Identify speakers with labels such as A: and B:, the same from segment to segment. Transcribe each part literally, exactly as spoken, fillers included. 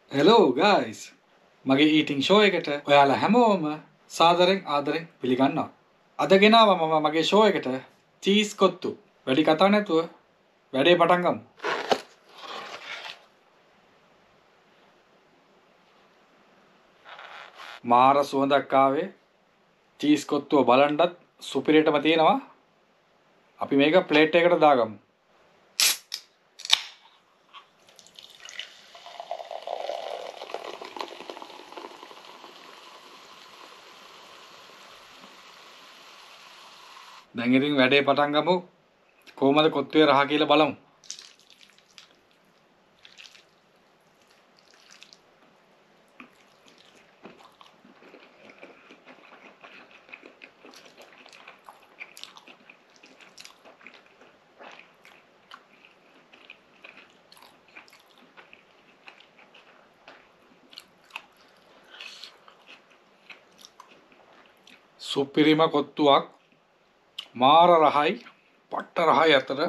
A: Hello guys. මගේ eating show එකට ඔයාලා හැමෝම සාදරෙන් ආදරෙන් පිළිගන්නවා. අද ගෙනාවා මම මගේ show එකට චීස් කොත්තු. වැඩි කතා නැතුව වැඩේ පටන් ගමු. මාර සුවඳක් ආවේ. චීස් කොත්තුව බලන්නත් සුපිරියටම තියෙනවා. අපි මේක ප්ලේට් එකකට දාගමු. දැන් ඉතින් වැඩේ පටන් ගමු. කොහොමද කොත්තුවේ රහ කියලා බලමු. සුපිරිම කොත්තුවක් මාර රහයි පට්ට රහයි අතර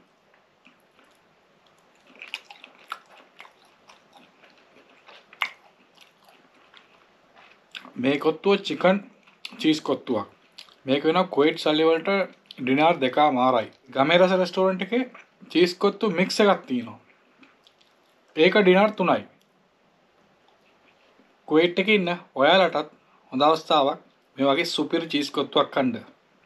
A: මේ කොත්තුව චිකන් චීස් කොත්තුවක්. මේක වෙනවා කුවේට් සල්ලි වලට ඩිනාර් දෙකමාරයි. ගමේ රස රෙස්ටෝරන්ට් එකේ චීස් කොත්තු මික්ස් එකක් තියෙනවා. ඒක ඩිනාර් තුනයි. කුවේට් එකේ ඉන්න ඔයාලටත් හොඳ අවස්ථාවක් මේ වගේ සුපිරි චීස් කොත්තුවක් කන්න.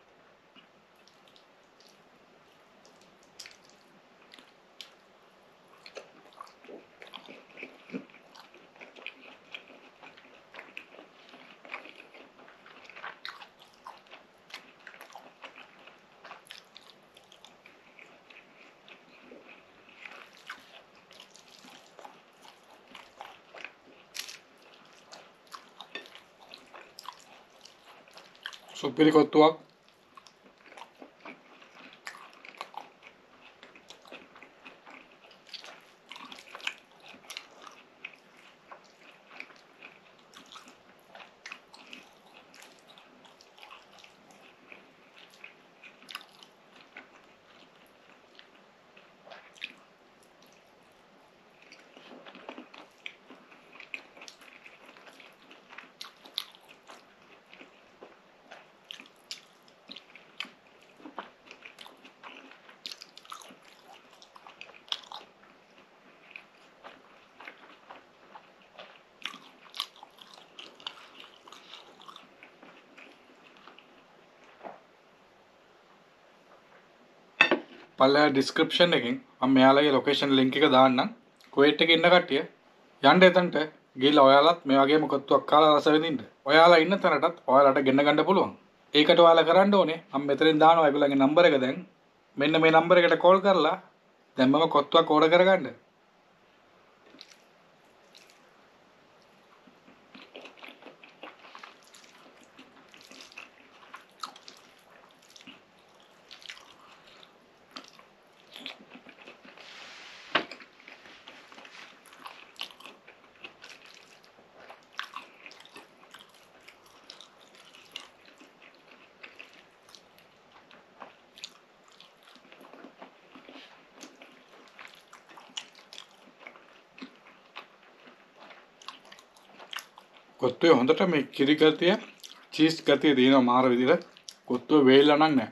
A: සුපිරි කොත්තුවක්. පල්ලෙහා ඩිස්ක්‍රිප්ෂන් එකෙන් මම මෙයාලගේ ලොකේෂන් ලින්ක් එක දාන්නම්. කුවේට් එකේ ඉන්න කට්ටිය යන්න එතනට ගිහලා ඔයාලත් මේ වගේම කොත්තුවක් කාලා රස විඳින්න. ඔයාලා ඉන්න තැනටත් ඔයාලට ගෙන්න ගන්න පුළුවන්. ඒකට ඔයාලා කරන්න ඕනේ මම මෙතනින් දානවා ඒගොල්ලන්ගේ නම්බර එක දැන්. මෙන්න මේ නම්බර එකට කෝල් කරලා දැන් මම කොත්තුවක් ඕඩර් කරගන්න. කොත්තුවේ හොඳට මේ කිරි ගතිය චීස් ගතිය දිනන මාර විදිහට කොත්තුව වේලලා නම් නැහැ.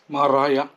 A: Marah ya.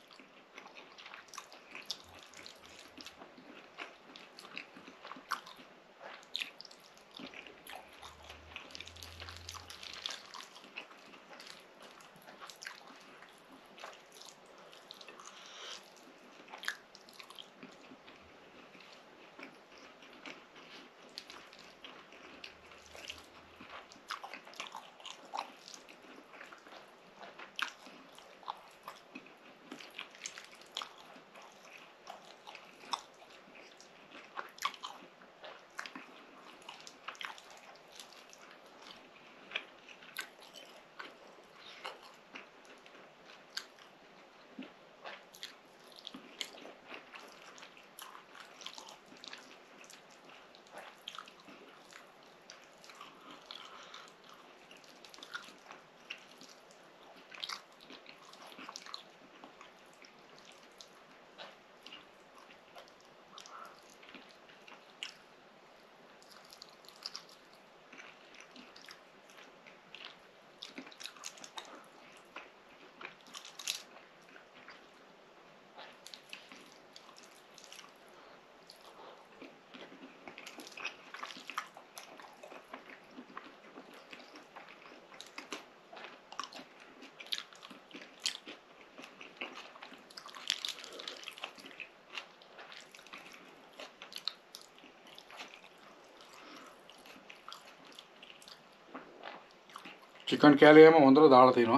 A: Chicken kali ama ondra දාලා තිනවා.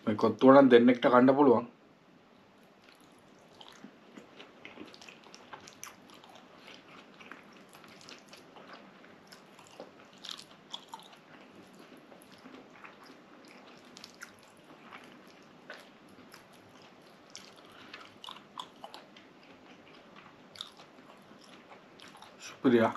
A: මේ කොත්තුව නම් දෙන්නෙක්ට කන්න පුළුවන්. Superior.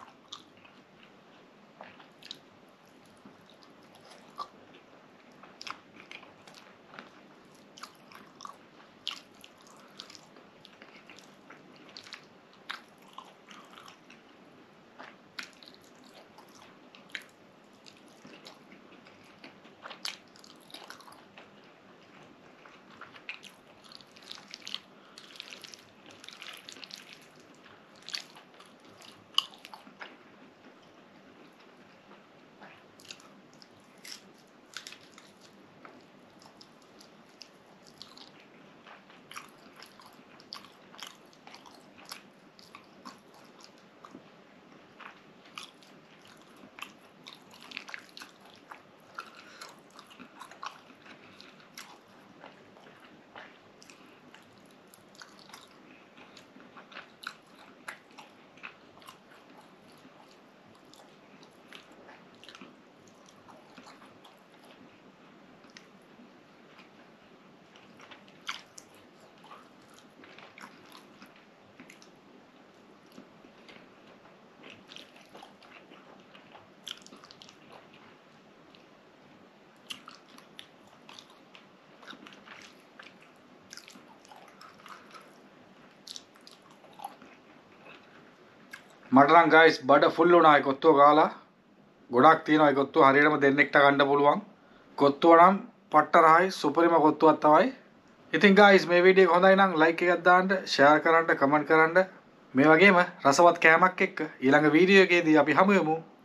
A: මට නම් guys බඩ ෆුල් වුණා ඒ කොත්තුව කාලා. ගොඩක් තියෙනවා ඒ කොත්තුව හරියටම දෙන්නෙක්ට ගන්න පුළුවන්. කොත්තුව නම් පට්ට රහයි සුපරිම කොත්තුවක් තමයි. ඉතින් guys මේ වීඩියෝ එක හොඳයි නම් like එකක් දාන්න, share කරන්න, comment කරන්න. මේ වගේම රසවත් කෑමක් එක්ක ඊළඟ වීඩියෝ එකේදී අපි හමු වෙමු.